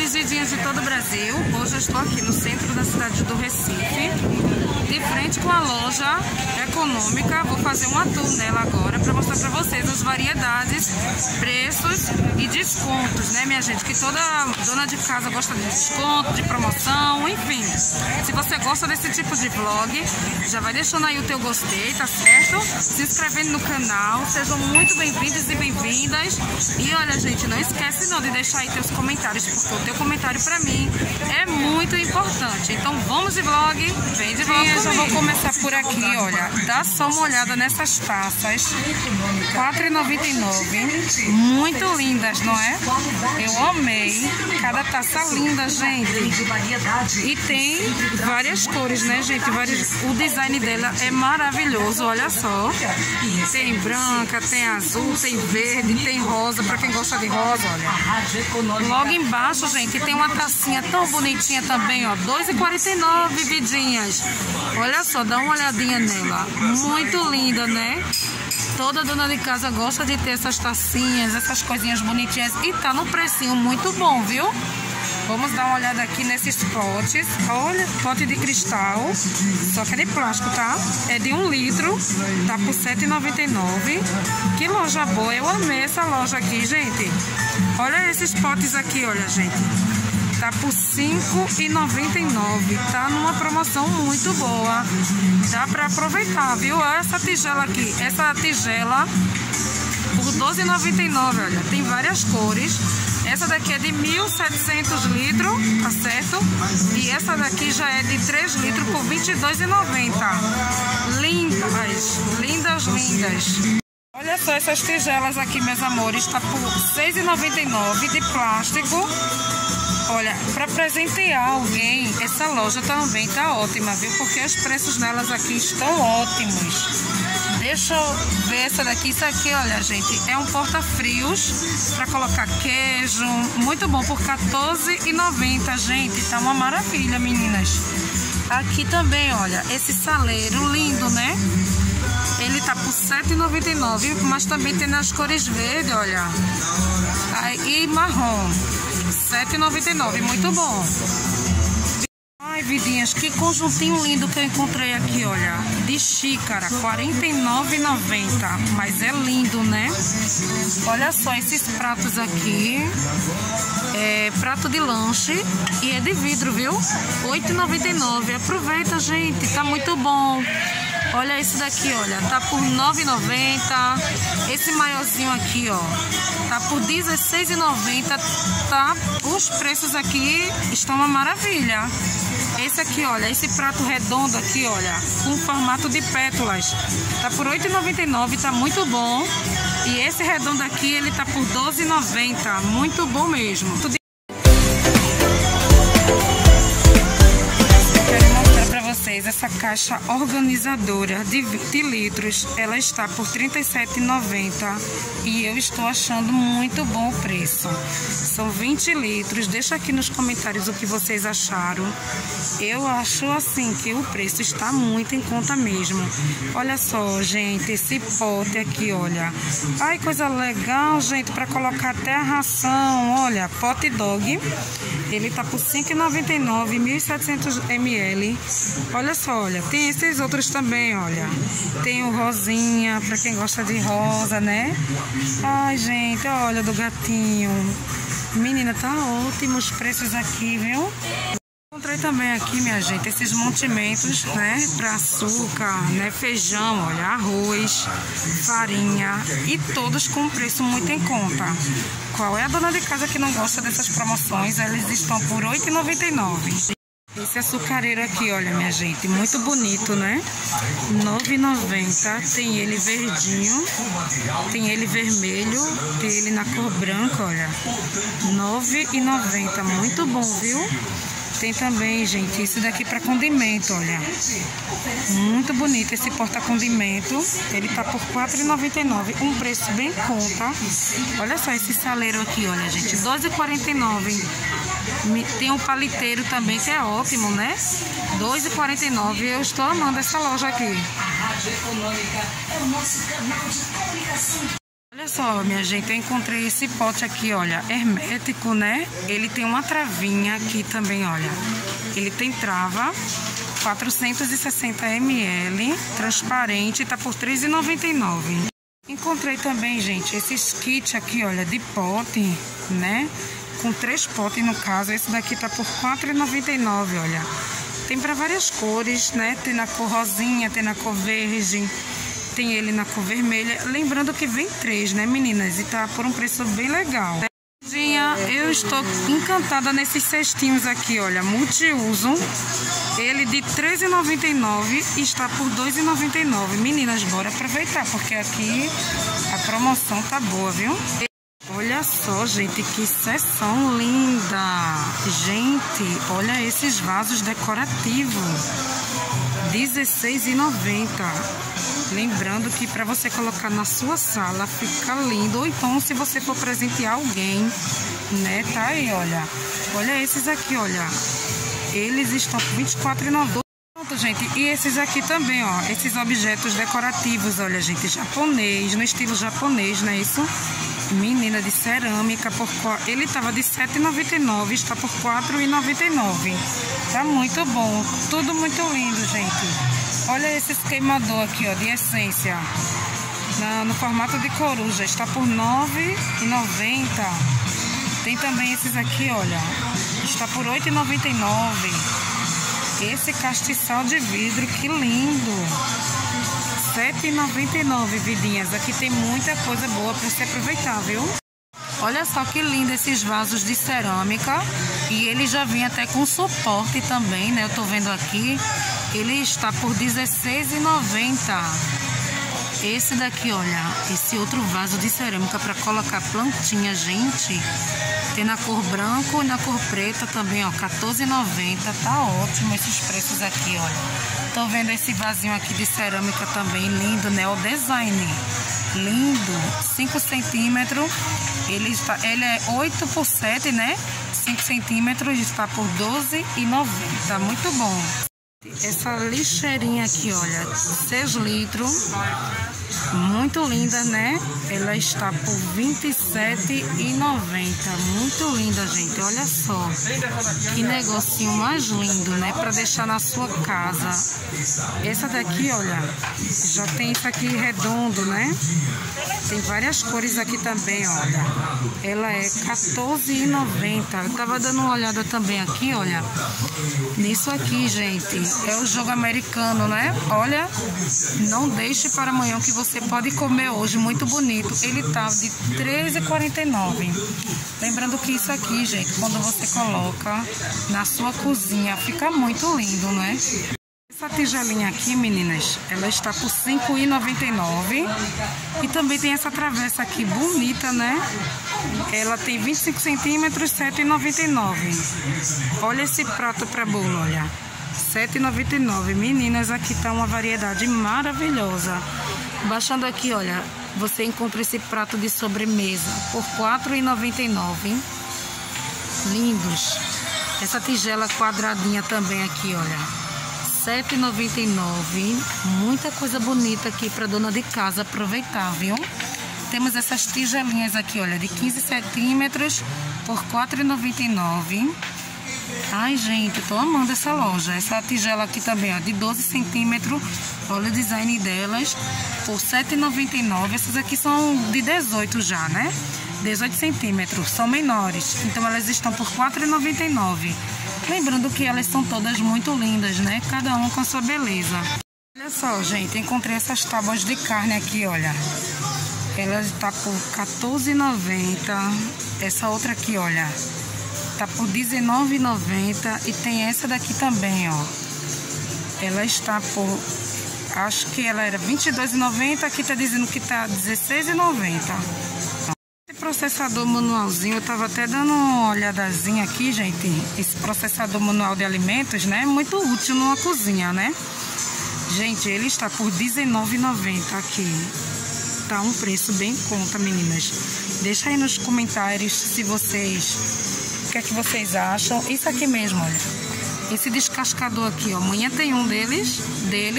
Vidinhas de todo o Brasil. Hoje eu estou aqui no centro da cidade do Recife, de frente com a loja econômica. Vou fazer uma tour nela agora para mostrar para vocês as variedades, preços e descontos, né, minha gente? Que toda dona de casa gosta de desconto, de promoção, enfim. Se você gosta desse tipo de vlog, já vai deixando aí o teu gostei, tá certo? Se inscrevendo no canal. Sejam muito bem-vindos e bem-vindas. E olha, gente, não esquece não de deixar aí teus comentários, porque o teu comentário pra mim é muito importante. Então vamos de vlog, vem de vlog. Eu já vou começar por aqui, olha. Dá só uma olhada nessas taças, R$ 4,99. Muito lindas, não é? Eu amei. Cada taça linda, gente. E tem várias cores, né, gente? O design dela é maravilhoso, olha só. Tem branca, tem azul, tem verde, tem rosa, pra quem gosta de rosa, olha. Logo embaixo, gente, tem uma tacinha tão bonitinha também, ó, R$ 2,49, vidinhas. Olha só, dá uma olhadinha nela. Muito linda, né? Toda dona de casa gosta de ter essas tacinhas, essas coisinhas bonitinhas. E tá no precinho muito bom, viu? Vamos dar uma olhada aqui nesses potes. Olha, pote de cristal, só que é de plástico, tá? É de 1 litro, tá por R$ 7,99. Que loja boa, eu amei essa loja aqui, gente. Olha esses potes aqui, olha, gente. Tá por R$ 5,99. Tá numa promoção muito boa. Dá pra aproveitar, viu? Olha essa tigela aqui. Essa tigela por R$ 12,99, olha. Tem várias cores. Essa daqui é de 1.700 litros, tá certo? E essa daqui já é de 3 litros por R$ 22,90. Lindas, lindas, lindas. Olha só essas tigelas aqui, meus amores. Tá por R$ 6,99 de plástico. Olha, para presentear alguém, essa loja também tá ótima, viu? Porque os preços nelas aqui estão ótimos. Deixa eu ver essa daqui. Isso aqui, olha, gente, é um porta-frios para colocar queijo. Muito bom, por R$ 14,90, gente. Tá uma maravilha, meninas. Aqui também, olha, esse saleiro lindo, né? Ele tá por R$ 7,99, mas também tem nas cores verde, olha. E marrom. R$ 7,99, muito bom. Ai, vidinhas, que conjuntinho lindo que eu encontrei aqui, olha. De xícara, R$ 49,90. Mas é lindo, né? Olha só esses pratos aqui. É prato de lanche e é de vidro, viu? R$ 8,99. Aproveita, gente, tá muito bom. Olha esse daqui, olha, tá por R$ 9,90. Esse maiorzinho aqui, ó, tá por R$ 16,90, tá? Os preços aqui estão uma maravilha. Esse aqui, olha, esse prato redondo aqui, olha, com formato de pétalas, tá por R$ 8,99, tá muito bom. E esse redondo aqui, ele tá por R$ 12,90, muito bom mesmo. Essa caixa organizadora de 20 litros, ela está por R$ 37,90 e eu estou achando muito bom o preço. São 20 litros, deixa aqui nos comentários o que vocês acharam. Eu acho assim que o preço está muito em conta mesmo. Olha só, gente, esse pote aqui, olha. Ai, coisa legal, gente, para colocar até a ração. Olha, pote dog. Ele tá por R$ 5,99, 1.700 ml. Olha só, olha, tem esses outros também, olha. Tem o rosinha, pra quem gosta de rosa, né? Ai, gente, olha do gatinho. Menina, tá ótimo os preços aqui, viu? Encontrei também aqui, minha gente, esses mantimentos, né, para açúcar, né, feijão, olha, arroz, farinha e todos com preço muito em conta. Qual é a dona de casa que não gosta dessas promoções? Eles estão por R$ 8,99. Esse açucareiro aqui, olha, minha gente, muito bonito, né? R$ 9,90. Tem ele verdinho, tem ele vermelho, tem ele na cor branca, olha. R$ 9,90. Muito bom, viu? Tem também, gente, isso daqui para condimento, olha. Muito bonito esse porta-condimento. Ele tá por R$ 4,99. Um preço bem em conta. Olha só esse saleiro aqui, olha, gente. R$ 12,49. Tem um paliteiro também, que é ótimo, né? R$ 2,49. Eu estou amando essa loja aqui. Olha só, minha gente, eu encontrei esse pote aqui, olha, hermético, né? Ele tem uma travinha aqui também, olha. Ele tem trava, 460 ml, transparente, tá por R$ 3,99. Encontrei também, gente, esses kits aqui, olha, de pote, né? Com 3 potes no caso. Esse daqui tá por R$ 4,99, olha. Tem para várias cores, né? Tem na cor rosinha, tem na cor verde, tem ele na cor vermelha. Lembrando que vem 3, né, meninas? E tá por um preço bem legal. Eu estou encantada nesses cestinhos aqui, olha, multiuso. Ele de R$ 13,99 está por R$ 2,99. Meninas, bora aproveitar, porque aqui a promoção tá boa, viu? Olha só, gente, que seção linda. Gente, olha esses vasos decorativos. R$ 16,90. Lembrando que para você colocar na sua sala fica lindo. Ou então se você for presentear alguém, né? Tá aí, olha. Olha esses aqui, olha. Eles estão por R$ 24,90. Pronto, gente. E esses aqui também, ó. Esses objetos decorativos, olha, gente. Japonês, no estilo japonês, não é isso? Menina, de cerâmica. Ele tava de R$ 7,99. Está por R$ 4,99. Tá muito bom. Tudo muito lindo, gente. Olha esses queimador aqui, ó, de essência. No formato de coruja. Está por R$ 9,90. Tem também esses aqui, olha. Está por R$ 8,99. Esse castiçal de vidro, que lindo. R$ 7,99, vidinhas. Aqui tem muita coisa boa para você aproveitar, viu? Olha só que lindo esses vasos de cerâmica. E ele já vem até com suporte também, né? Eu tô vendo aqui. Ele está por R$ 16,90. Esse daqui, olha, esse outro vaso de cerâmica para colocar plantinha, gente. Tem na cor branco e na cor preta também, ó, R$ 14,90. Tá ótimo esses preços aqui, olha. Tô vendo esse vasinho aqui de cerâmica também, lindo, né? O design. Lindo. 5 centímetros. Ele é 8 por 7, né? 5 centímetros, está por R$ 12,90. Muito bom. Essa lixeirinha aqui, olha, 6 litros, muito linda, né? Ela está por R$ 27,90. Muito linda, gente. Olha só que negocinho mais lindo, né? Para deixar na sua casa. Essa daqui, olha, já tem isso aqui redondo, né? Tem várias cores aqui também, olha. Ela é R$ 14,90. Eu tava dando uma olhada também aqui, olha. Nisso aqui, gente. É o jogo americano, né? Olha, não deixe para amanhã, que você pode comer hoje. Muito bonito. Ele tá de R$ 13,49. Lembrando que isso aqui, gente, quando você coloca na sua cozinha, fica muito lindo, né? Essa tigelinha aqui, meninas, ela está por R$ 5,99. E também tem essa travessa aqui bonita, né? Ela tem 25 centímetros, R$ 7,99. Olha esse prato para bolo, olha. R$ 7,99. Meninas, aqui tá uma variedade maravilhosa. Baixando aqui, olha, você encontra esse prato de sobremesa por R$ 4,99. Lindos. Essa tigela quadradinha também aqui, olha. R$ 7,99. Muita coisa bonita aqui para dona de casa aproveitar, viu? Temos essas tigelinhas aqui, olha, de 15 centímetros por R$ 4,99. Ai, gente, tô amando essa loja. Essa tigela aqui também, ó, de 12 centímetros. Olha o design delas, por R$ 7,99. Essas aqui são de 18 já, né? 18 centímetros, são menores. Então elas estão por R$ 4,99. Lembrando que elas são todas muito lindas, né? Cada uma com a sua beleza. Olha só, gente, encontrei essas tábuas de carne aqui, olha. Ela está por R$ 14,90. Essa outra aqui, olha, tá por R$ 19,90. E tem essa daqui também, ó. Ela está por... acho que ela era R$ 22,90. Aqui tá dizendo que tá R$ 16,90. Esse processador manualzinho, eu tava até dando uma olhadazinha aqui, gente. Esse processador manual de alimentos, né? Muito útil numa cozinha, né? Gente, ele está por R$ 19,90 aqui. Tá um preço bem em conta, meninas. Deixa aí nos comentários se vocês... o que é que vocês acham. Isso aqui mesmo, olha. Esse descascador aqui, ó. Amanhã tem um dele.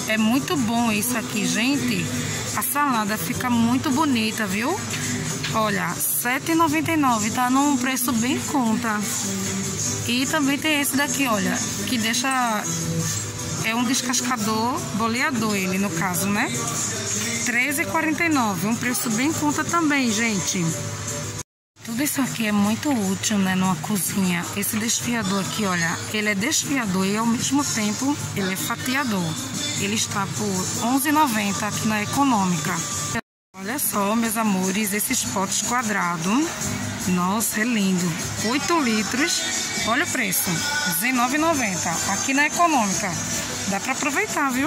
É muito bom isso aqui, gente. A salada fica muito bonita, viu? Olha, R$ 7,99, tá num preço bem em conta. E também tem esse daqui, olha, que deixa... É um descascador, boleador ele, no caso, né? R$ 13,49, um preço bem em conta também, gente. Tudo isso aqui é muito útil, né, numa cozinha. Esse desfiador aqui, olha, ele é desfiador e ao mesmo tempo ele é fatiador. Ele está por R$ 11,90 aqui na Econômica. Olha só, meus amores, esses potes quadrados. Nossa, é lindo. 8 litros. Olha o preço. R$ 19,90 aqui na Econômica. Dá para aproveitar, viu?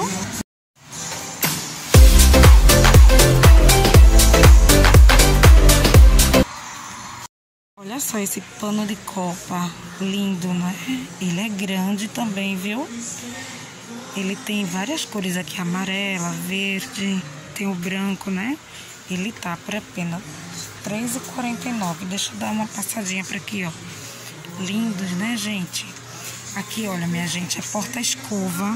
Olha só esse pano de copa. Lindo, né? Ele é grande também, viu? Ele tem várias cores aqui. Amarela, verde. Tem o branco, né? Ele tá por apenas R$ 13,49. Deixa eu dar uma passadinha para aqui, ó. Lindos, né, gente? Aqui, olha, minha gente, é porta-escova.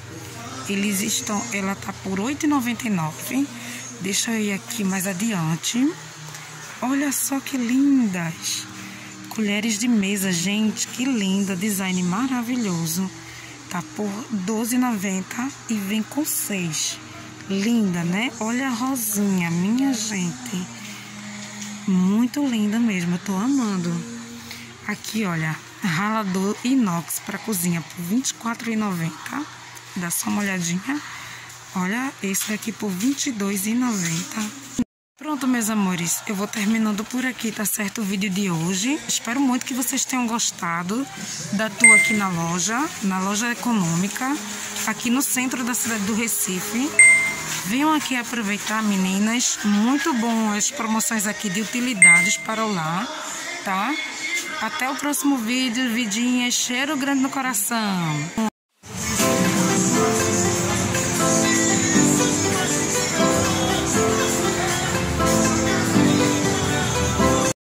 Ela tá por R$ 8,99. Deixa eu ir aqui mais adiante. Olha só que lindas. Colheres de mesa, gente, que linda. Design maravilhoso. Tá por R$ 12,90 e vem com 6. Linda, né? Olha a rosinha, minha gente. Muito linda mesmo, eu tô amando. Aqui, olha, ralador inox para cozinha por R$ 24,90. Dá só uma olhadinha. Olha, esse daqui por R$ 22,90. Pronto, meus amores, eu vou terminando por aqui, tá certo, o vídeo de hoje. Espero muito que vocês tenham gostado da tour aqui na loja Econômica, aqui no centro da cidade do Recife. Venham aqui aproveitar, meninas. Muito bom as promoções aqui de utilidades para o lar, tá? Até o próximo vídeo, vidinha, cheiro grande no coração.